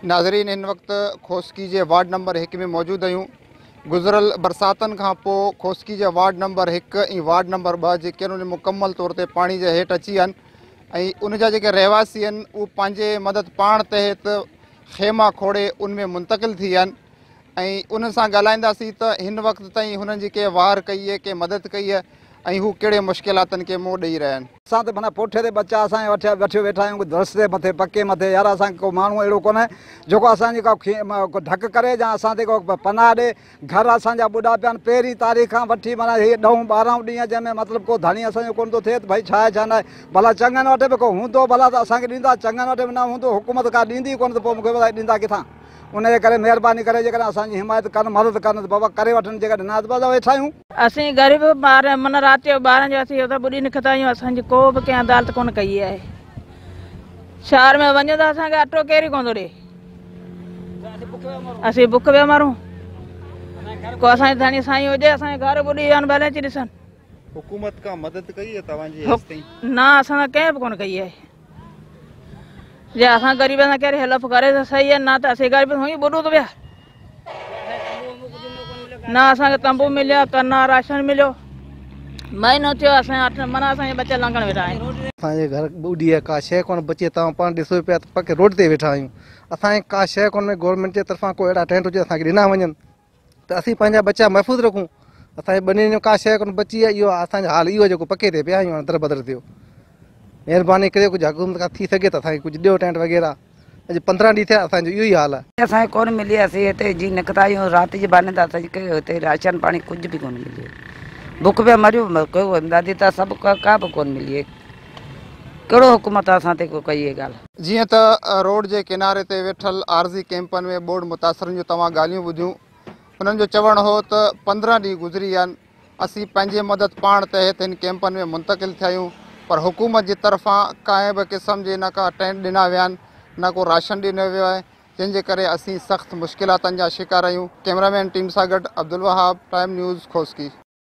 नाज़रीन इन वक्त खोसकी जे वार्ड नंबर 1 में मौजूद आहियूं। गुज़रल बरसातन खां पोइ खोसकी जे वार्ड नंबर 1 ऐं वार्ड नंबर 2 जेके आहिनि मुकम्मल तौर ते पाणी जे हेठि अची विया आहिनि ऐं उन जा जेके रहवासी आहिनि उहे पंहिंजे मदद पाण तहत खेमा खोड़े उन में मुंतक़िल थी विया आहिनि ऐं उन सां ॻाल्हाईंदासीं त हिन वक़्त ताईं हुननि जी के वार कई आहे, के मदद कई आहे ऐं हू कहिड़े मुश्किलातनि खे मुंहुं ॾेई रहिया आहिनि। असां त माना पुठे ते बचा असांजे वठी वेठा आहियूं रस्ते मथे पके मथे। यार असांखे को माण्हू अहिड़ो कोन्हे जेको असांजी को ढक करे या असां ते को पनाह ॾे। घर असांजा ॿुॾा पिया आहिनि पहिरीं तारीख़ खां वठी माना हे 10-12 ॾींहं जंहिंमें मतिलबु को धणी असांजो कोन थो थिए त भई छा आहे छा न आहे। भला चङनि वटि बि को हूंदो भला त असांखे ॾींदा, चङनि वटि बि न हूंदो, हुकूमत का ॾींदी कोन त पोइ मूंखे ॿुधाए ॾींदा किथां। उनजे करे महिरबानी करे जेकॾहिं असांजी हिमायत कनि, मदद कनि त बाबा करे वठनि। जेकॾहिं न त वेठा आहियूं असीं ग़रीब ॿार मन राति जो ॿारनि जो असीं हुते ॿुॾी निकिता आहियूं। असांजी को बि कंहिं अदालत कोन कई आहे। शहर में वञूं त असांखे अटो केरु कोन थो ॾे। असीं बुख पिया मारूं। को असांजी धणी साईं हुजे असांजे घर ॿुॾी विया आहिनि भले अची ॾिसनि। हुकूमत का मदद कई है तव्हांजी न असां कंहिं बि कोन कई आहे। जे असां ग़रीब सां कहिड़ी हेल्प करे त सही आहे, न त असीं ग़रीब हुई ॿुॾूं त पिया। न असांखे तंबू मिलियो, न राशन मिलियो। महीनो थियो असांजा माना असांजे बच्चा लंघण वेठा आहिनि। असांजे घर ॿुॾी आहे, का शइ कोन बची। तव्हां पाण ॾिसो पिया त पके रोड ते वेठा आहियूं। असांखे का शइ कोन्हे गवर्नमेंट जे तरफ़ां को अहिड़ा टेंट हुजे असांखे ॾिना वञनि त असीं पंहिंजा बच्चा महफ़ूज़ रखूं। असांजे ॿनियुनि जो का शइ कोन बची आहे। इहो असांजो हाल इहो जेको पके ते पिया आहियूं दर बदर थियो। महिरबानी करे कुझु हुकूमत खां थी सघे त असांखे कुझु ॾियो टेंट वग़ैरह। अॼु 15 ॾींहं थिया असांजो इहो ई हाल आहे। असांखे कोन मिली। असीं हिते जी निकिता आहियूं राति जे बहाने त असांखे हिते राशन पाणी कुझु बि कोन मिलियो। बुख पिया मरियूं, कोई इमदादी त सभु का बि कोन मिली। कहिड़ो हुकूमत असां ते कई आहे ॻाल्हि। जीअं त रोड जे किनारे ते वेठल आरज़ी कैंपनि में बोर्ड मुतासिरनि जो तव्हां ॻाल्हियूं ॿुधियूं। हुननि जो चवणु हो त 15 ॾींहं गुज़री विया आहिनि। असीं पंहिंजे मदद पाण तहत हिन कैंपनि में मुंतक़िल थिया आहियूं, पर हुकूमत जी तरफ़ां कंहिं बि क़िस्म जे न का टेंट ॾिना विया आहिनि, न को राशन ॾिनो वियो आहे, जंहिंजे करे असीं सख़्तु मुश्किलातनि जा शिकार आहियूं। कैमरामैन टीम सां गॾु अब्दुल वहाब, टाइम न्यूज़, खोसकी।